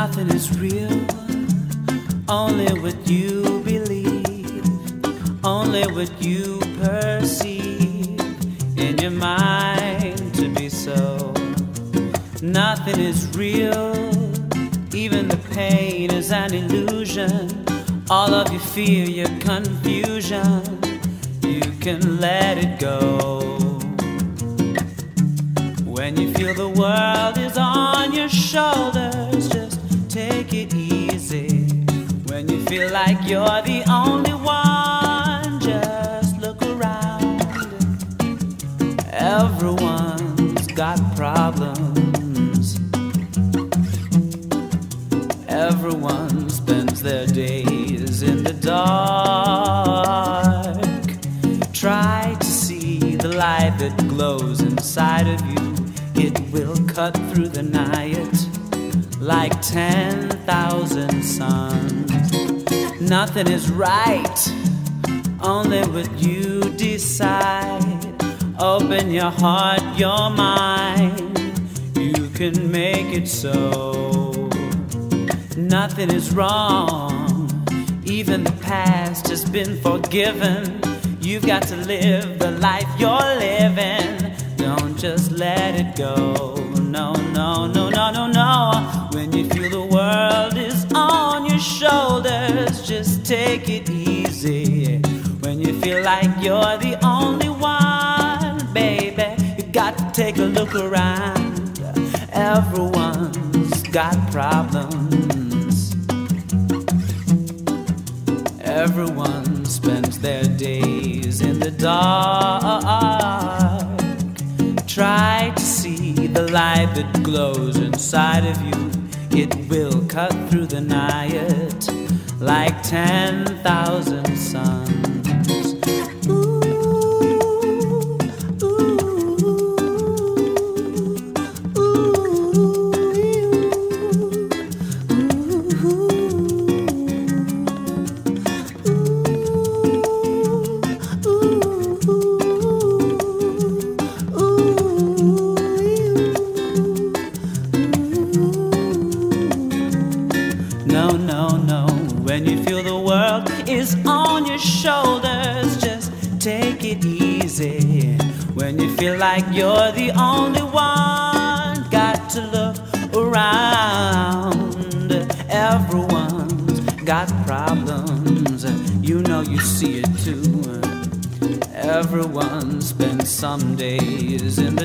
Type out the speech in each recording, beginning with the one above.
Nothing is real, only what you believe, only what you perceive in your mind to be so. Nothing is real, even the pain is an illusion. All of your fear, your confusion, you can let it go. When you feel the world is on your shoulders, just take it easy. When you feel like you're the only one, just look around. Everyone's got problems. Everyone spends their days in the dark. Try to see the light that glows inside of you. It will cut through the night like 10,000 suns. Nothing is right, only what you decide. Open your heart, your mind, you can make it so. Nothing is wrong, even the past has been forgiven. You've got to live the life you're living. Don't just let it go. No, no, no, no, no, no. When you feel the world is on your shoulders, just take it easy. When you feel like you're the only one, baby, you got to take a look around. Everyone's got problems. Everyone spends their days in the dark. Try to see the light that glows inside of you. It will cut through the night like 10,000 suns. No, no, no. When you feel the world is on your shoulders, just take it easy. When you feel like you're the only one, got to look around. Everyone's got problems, you know you see it too. Everyone spends some days in the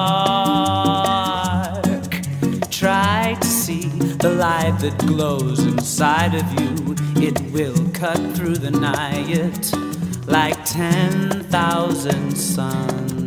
dark. Try to see the light that glows inside of you. It will cut through the night like 10,000 suns.